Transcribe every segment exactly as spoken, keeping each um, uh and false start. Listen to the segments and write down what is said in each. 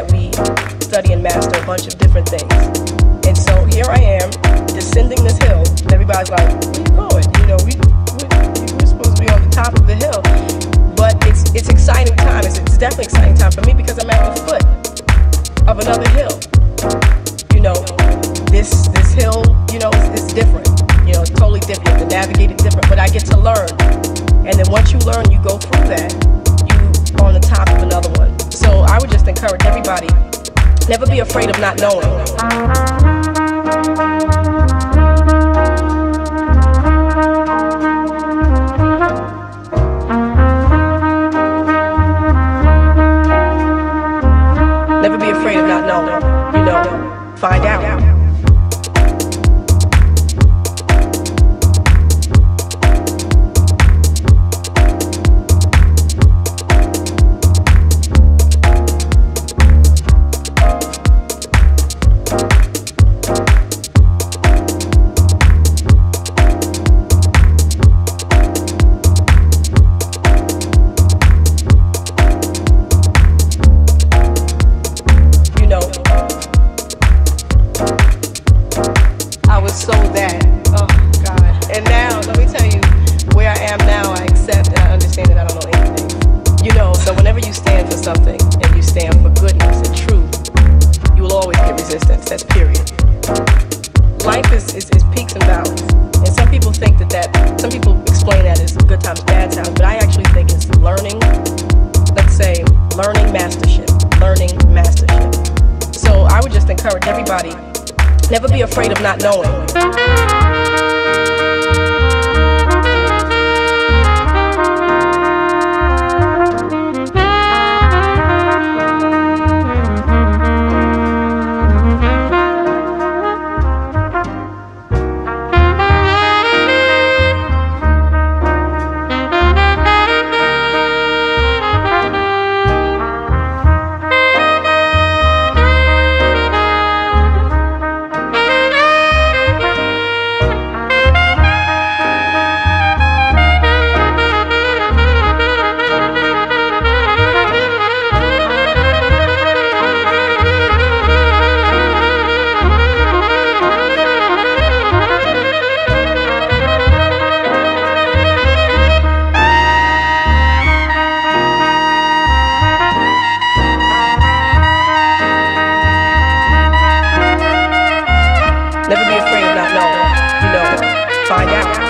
that we study and master a bunch of different things. And so here I am, descending this hill, and everybody's like, where you going? You know, we, we, we're supposed to be on the top of the hill. But it's it's exciting time. It's, it's definitely exciting time for me because I'm at the foot of another hill. You know, this this hill, you know, is, is different. You know, it's totally different. You have to navigate it different. But I get to learn. And then once you learn, you go through that, you on the top of another one. So I would just encourage everybody, never be afraid of not knowing. Never be afraid of not knowing. You know, find out. So that, oh God. And now, let me tell you, where I am now, I accept and I understand that I don't know anything. You know, so whenever you stand for something, and you stand for goodness and truth, you will always get resistance, that's period. Life is, is, is peaks and valleys. And some people think that that, some people explain that as good times, bad times, but I actually think it's learning, let's say, learning mastership, learning mastership. So I would just encourage everybody, never be afraid of not knowing. Never be afraid of not knowing, you know, find out.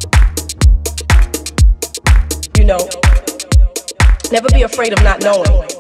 You know, never be afraid of not knowing.